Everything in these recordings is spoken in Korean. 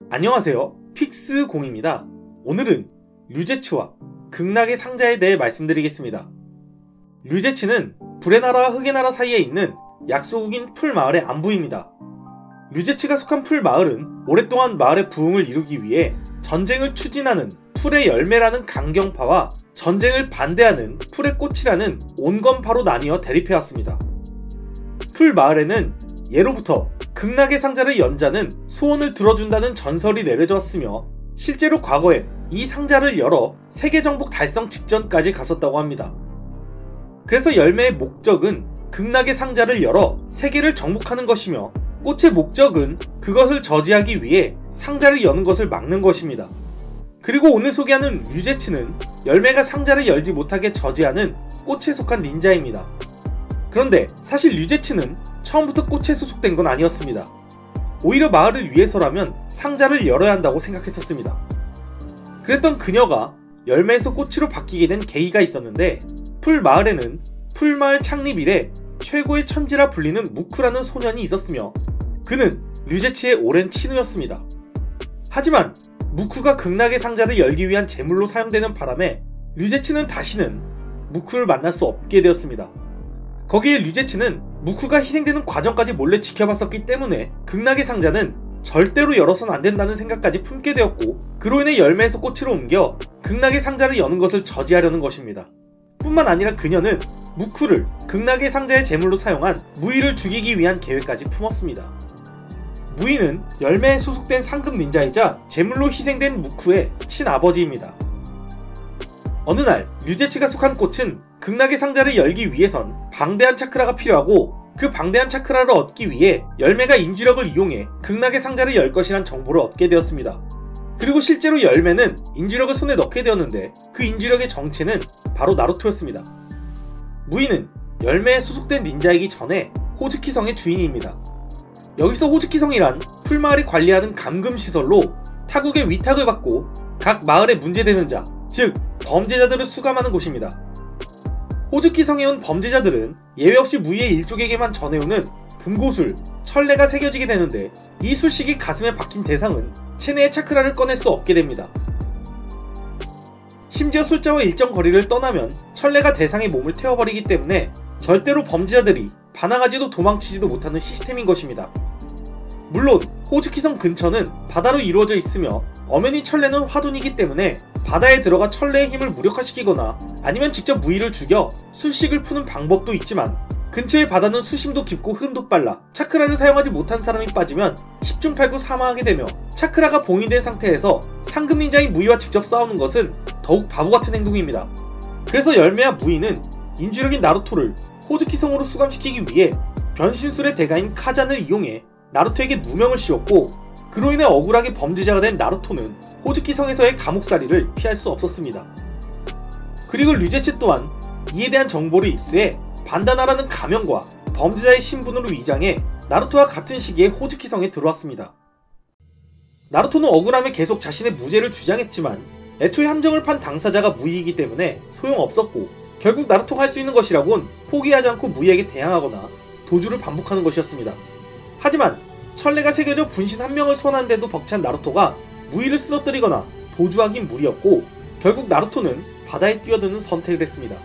안녕하세요, 픽스공입니다. 오늘은 류제치와 극락의 상자에 대해 말씀드리겠습니다. 류제치는 불의 나라와 흑의 나라 사이에 있는 약소국인 풀마을의 안부입니다. 류제치가 속한 풀마을은 오랫동안 마을의 부흥을 이루기 위해 전쟁을 추진하는 풀의 열매라는 강경파와 전쟁을 반대하는 풀의 꽃이라는 온건파로 나뉘어 대립해왔습니다. 풀마을에는 예로부터 극락의 상자를 연 자는 소원을 들어준다는 전설이 내려져 왔으며 실제로 과거에 이 상자를 열어 세계 정복 달성 직전까지 갔었다고 합니다. 그래서 열매의 목적은 극락의 상자를 열어 세계를 정복하는 것이며 꽃의 목적은 그것을 저지하기 위해 상자를 여는 것을 막는 것입니다. 그리고 오늘 소개하는 류제치는 열매가 상자를 열지 못하게 저지하는 꽃에 속한 닌자입니다. 그런데 사실 류제치는 처음부터 꽃에 소속된 건 아니었습니다. 오히려 마을을 위해서라면 상자를 열어야 한다고 생각했었습니다. 그랬던 그녀가 열매에서 꽃으로 바뀌게 된 계기가 있었는데, 풀마을에는 풀마을 창립 이래 최고의 천지라 불리는 무쿠라는 소년이 있었으며 그는 류제치의 오랜 친구였습니다. 하지만 무쿠가 극락의 상자를 열기 위한 제물로 사용되는 바람에 류제치는 다시는 무쿠를 만날 수 없게 되었습니다. 거기에 류제치는 무쿠가 희생되는 과정까지 몰래 지켜봤었기 때문에 극락의 상자는 절대로 열어선 안된다는 생각까지 품게 되었고, 그로 인해 열매에서 꽃으로 옮겨 극락의 상자를 여는 것을 저지하려는 것입니다. 뿐만 아니라 그녀는 무쿠를 극락의 상자의 제물로 사용한 무이를 죽이기 위한 계획까지 품었습니다. 무이는 열매에 소속된 상급 닌자이자 제물로 희생된 무쿠의 친아버지입니다. 어느 날 류제치가 속한 꽃은 극락의 상자를 열기 위해선 방대한 차크라가 필요하고, 그 방대한 차크라를 얻기 위해 열매가 인주력을 이용해 극락의 상자를 열 것이란 정보를 얻게 되었습니다. 그리고 실제로 열매는 인주력을 손에 넣게 되었는데 그 인주력의 정체는 바로 나루토였습니다. 무이는 열매에 소속된 닌자이기 전에 호즈키성의 주인입니다. 여기서 호즈키성이란 풀마을이 관리하는 감금시설로 타국의 위탁을 받고 각 마을에 문제되는 자, 즉 범죄자들을 수감하는 곳입니다. 호즈키성에 온 범죄자들은 예외 없이 무이의 일족에게만 전해오는 금고술, 천레가 새겨지게 되는데, 이 술식이 가슴에 박힌 대상은 체내의 차크라를 꺼낼 수 없게 됩니다. 심지어 술자와 일정 거리를 떠나면 천레가 대상의 몸을 태워버리기 때문에 절대로 범죄자들이 반항하지도 도망치지도 못하는 시스템인 것입니다. 물론 호즈키성 근처는 바다로 이루어져 있으며 엄연히 천레는 화둔이기 때문에 바다에 들어가 천레의 힘을 무력화시키거나 아니면 직접 무이를 죽여 술식을 푸는 방법도 있지만, 근처의 바다는 수심도 깊고 흐름도 빨라 차크라를 사용하지 못한 사람이 빠지면 10중 8구 사망하게 되며, 차크라가 봉인된 상태에서 상급 닌자인 무이와 직접 싸우는 것은 더욱 바보같은 행동입니다. 그래서 열매와 무이는 인주력인 나루토를 호즈키성으로 수감시키기 위해 변신술의 대가인 카잔을 이용해 나루토에게 누명을 씌웠고, 그로 인해 억울하게 범죄자가 된 나루토는 호즈키성에서의 감옥살이를 피할 수 없었습니다. 그리고 류제치 또한 이에 대한 정보를 입수해 반다나라는 가면과 범죄자의 신분으로 위장해 나루토와 같은 시기에 호즈키성에 들어왔습니다. 나루토는 억울함에 계속 자신의 무죄를 주장했지만 애초에 함정을 판 당사자가 무이이기 때문에 소용없었고, 결국 나루토가 할 수 있는 것이라곤 포기하지 않고 무이에게 대항하거나 도주를 반복하는 것이었습니다. 하지만 천레가 새겨져 분신 한 명을 소환하는데도 벅찬 나루토가 무이를 쓰러뜨리거나 도주하긴 무리였고, 결국 나루토는 바다에 뛰어드는 선택을 했습니다.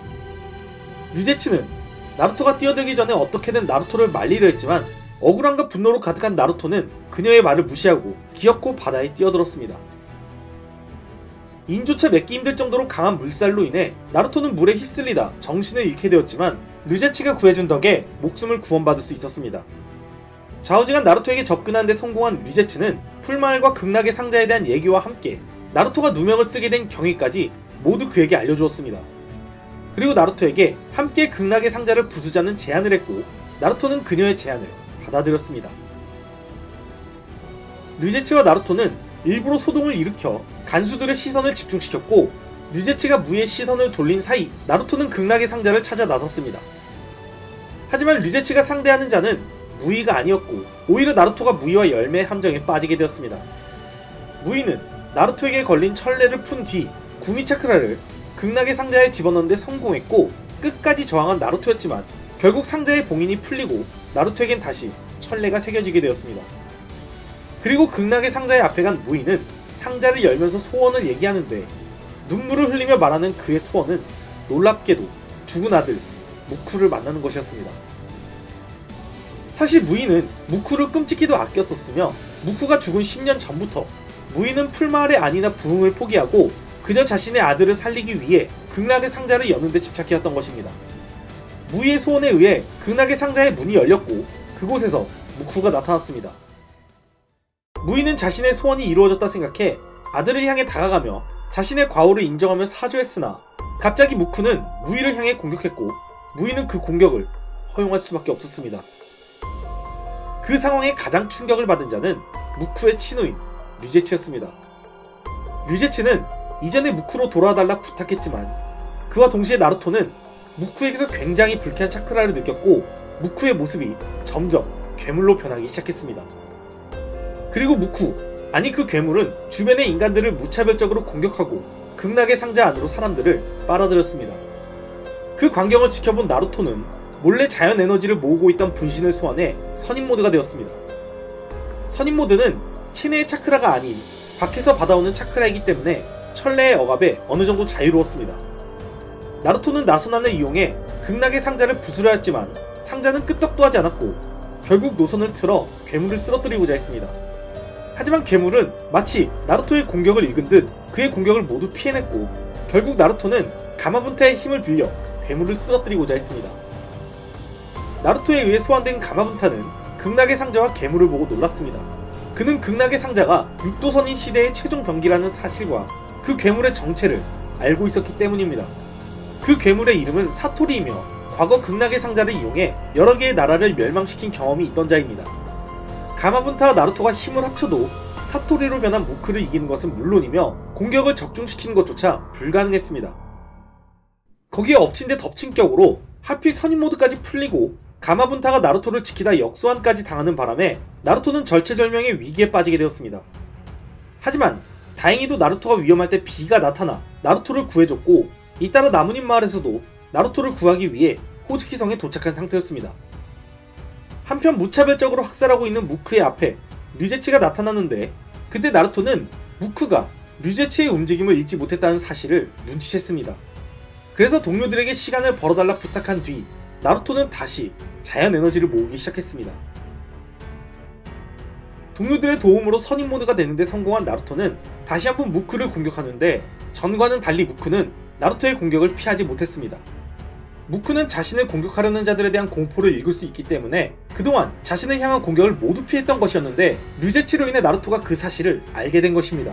류제치는 나루토가 뛰어들기 전에 어떻게든 나루토를 말리려 했지만 억울함과 분노로 가득한 나루토는 그녀의 말을 무시하고 기어코 바다에 뛰어들었습니다. 인조차 맺기 힘들 정도로 강한 물살로 인해 나루토는 물에 휩쓸리다 정신을 잃게 되었지만 류제치가 구해준 덕에 목숨을 구원받을 수 있었습니다. 좌우지간 나루토에게 접근하는 데 성공한 류제치는 풀마을과 극락의 상자에 대한 얘기와 함께 나루토가 누명을 쓰게 된 경위까지 모두 그에게 알려주었습니다. 그리고 나루토에게 함께 극락의 상자를 부수자는 제안을 했고, 나루토는 그녀의 제안을 받아들였습니다. 류제치와 나루토는 일부러 소동을 일으켜 간수들의 시선을 집중시켰고, 류제치가 무이의 시선을 돌린 사이 나루토는 극락의 상자를 찾아 나섰습니다. 하지만 류제치가 상대하는 자는 무이가 아니었고, 오히려 나루토가 무이와 열매의 함정에 빠지게 되었습니다. 무이는 나루토에게 걸린 천레를 푼 뒤 구미차크라를 극락의 상자에 집어넣는 데 성공했고, 끝까지 저항한 나루토였지만 결국 상자의 봉인이 풀리고 나루토에겐 다시 천레가 새겨지게 되었습니다. 그리고 극락의 상자의 앞에 간 무인은 상자를 열면서 소원을 얘기하는데 눈물을 흘리며 말하는 그의 소원은 놀랍게도 죽은 아들 무쿠를 만나는 것이었습니다. 사실 무인은 무쿠를 끔찍히도 아꼈었으며 무쿠가 죽은 10년 전부터 무인은 풀마을의 안이나 부흥을 포기하고 그저 자신의 아들을 살리기 위해 극락의 상자를 여는 데 집착해왔던 것입니다. 무이의 소원에 의해 극락의 상자의 문이 열렸고 그곳에서 무쿠가 나타났습니다. 무이는 자신의 소원이 이루어졌다 생각해 아들을 향해 다가가며 자신의 과오를 인정하며 사죄했으나 갑자기 무쿠는 무이를 향해 공격했고 무이는 그 공격을 허용할 수밖에 없었습니다. 그 상황에 가장 충격을 받은 자는 무쿠의 친구인 류제치였습니다. 류제치는 이전에 무쿠로 돌아와달라 부탁했지만 그와 동시에 나루토는 무쿠에게서 굉장히 불쾌한 차크라를 느꼈고 무쿠의 모습이 점점 괴물로 변하기 시작했습니다. 그리고 무쿠, 아니 그 괴물은 주변의 인간들을 무차별적으로 공격하고 극락의 상자 안으로 사람들을 빨아들였습니다. 그 광경을 지켜본 나루토는 몰래 자연 에너지를 모으고 있던 분신을 소환해 선인 모드가 되었습니다. 선인 모드는 체내의 차크라가 아닌 밖에서 받아오는 차크라이기 때문에 천레의 억압에 어느 정도 자유로웠습니다. 나루토는 나선안을 이용해 극락의 상자를 부수려 했지만 상자는 끄떡도 하지 않았고 결국 노선을 틀어 괴물을 쓰러뜨리고자 했습니다. 하지만 괴물은 마치 나루토의 공격을 읽은 듯 그의 공격을 모두 피해냈고 결국 나루토는 가마분타의 힘을 빌려 괴물을 쓰러뜨리고자 했습니다. 나루토에 의해 소환된 가마분타는 극락의 상자와 괴물을 보고 놀랐습니다. 그는 극락의 상자가 육도선인 시대의 최종 병기라는 사실과 그 괴물의 정체를 알고 있었기 때문입니다. 그 괴물의 이름은 사토리이며 과거 극락의 상자를 이용해 여러 개의 나라를 멸망시킨 경험이 있던 자입니다. 가마분타와 나루토가 힘을 합쳐도 사토리로 변한 무크를 이기는 것은 물론이며 공격을 적중시키는 것조차 불가능했습니다. 거기에 엎친 데 덮친 격으로 하필 선인 모드까지 풀리고 가마분타가 나루토를 지키다 역소환까지 당하는 바람에 나루토는 절체절명의 위기에 빠지게 되었습니다. 하지만 다행히도 나루토가 위험할 때 비가 나타나 나루토를 구해줬고 잇따라 나무님 마을에서도 나루토를 구하기 위해 호즈키성에 도착한 상태였습니다. 한편 무차별적으로 학살하고 있는 무크의 앞에 류제치가 나타났는데 그때 나루토는 무크가 류제치의 움직임을 잊지 못했다는 사실을 눈치챘습니다. 그래서 동료들에게 시간을 벌어달라 부탁한 뒤 나루토는 다시 자연 에너지를 모으기 시작했습니다. 동료들의 도움으로 선인 모드가 되는데 성공한 나루토는 다시 한번 무크를 공격하는데 전과는 달리 무크는 나루토의 공격을 피하지 못했습니다. 무크는 자신을 공격하려는 자들에 대한 공포를 읽을 수 있기 때문에 그동안 자신을 향한 공격을 모두 피했던 것이었는데 류제치로 인해 나루토가 그 사실을 알게 된 것입니다.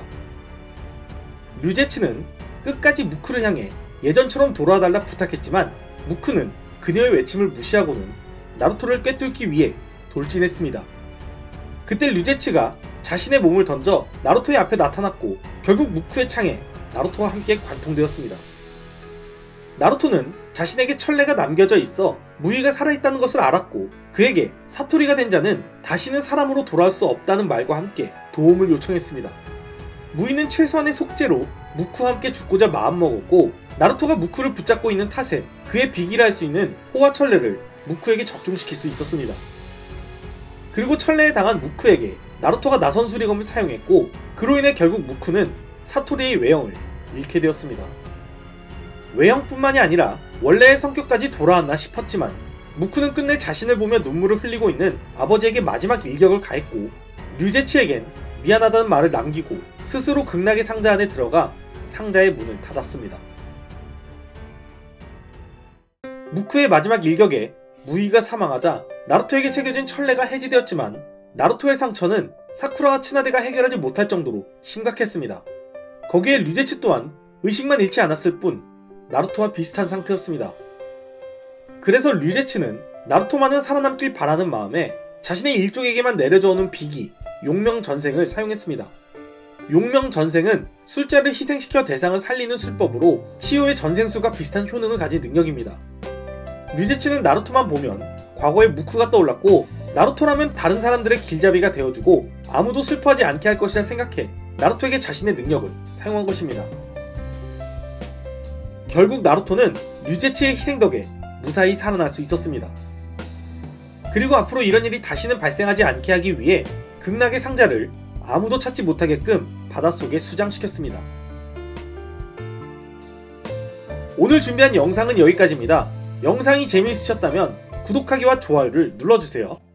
류제치는 끝까지 무크를 향해 예전처럼 돌아와달라 부탁했지만 무크는 그녀의 외침을 무시하고는 나루토를 꿰뚫기 위해 돌진했습니다. 그때 류제치가 자신의 몸을 던져 나루토의 앞에 나타났고 결국 무크의 창에 나루토와 함께 관통되었습니다. 나루토는 자신에게 천레가 남겨져 있어 무이가 살아있다는 것을 알았고 그에게 사토리가 된 자는 다시는 사람으로 돌아올 수 없다는 말과 함께 도움을 요청했습니다. 무이는 최소한의 속죄로 무크와 함께 죽고자 마음먹었고 나루토가 무크를 붙잡고 있는 탓에 그의 비기를 할 수 있는 호화천레를 무크에게 적중시킬 수 있었습니다. 그리고 천레에 당한 무크에게 나루토가 나선 수리검을 사용했고 그로 인해 결국 무크는 사토리의 외형을 잃게 되었습니다. 외형뿐만이 아니라 원래의 성격까지 돌아왔나 싶었지만 무크는 끝내 자신을 보며 눈물을 흘리고 있는 아버지에게 마지막 일격을 가했고 류제치에겐 미안하다는 말을 남기고 스스로 극락의 상자 안에 들어가 상자의 문을 닫았습니다. 무크의 마지막 일격에 무이가 사망하자 나루토에게 새겨진 천레가 해지되었지만 나루토의 상처는 사쿠라와 츠나데가 해결하지 못할 정도로 심각했습니다. 거기에 류제치 또한 의식만 잃지 않았을 뿐 나루토와 비슷한 상태였습니다. 그래서 류제치는 나루토만은 살아남길 바라는 마음에 자신의 일족에게만 내려져오는 비기 용명전생을 사용했습니다. 용명전생은 술자를 희생시켜 대상을 살리는 술법으로 치유의 전생수가 비슷한 효능을 가진 능력입니다. 류제치는 나루토만 보면 과거의 무크가 떠올랐고 나루토라면 다른 사람들의 길잡이가 되어주고 아무도 슬퍼하지 않게 할 것이라 생각해 나루토에게 자신의 능력을 사용한 것입니다. 결국 나루토는 류제치의 희생 덕에 무사히 살아날 수 있었습니다. 그리고 앞으로 이런 일이 다시는 발생하지 않게 하기 위해 극락의 상자를 아무도 찾지 못하게끔 바닷속에 수장시켰습니다. 오늘 준비한 영상은 여기까지입니다. 영상이 재미있으셨다면 구독하기와 좋아요를 눌러주세요.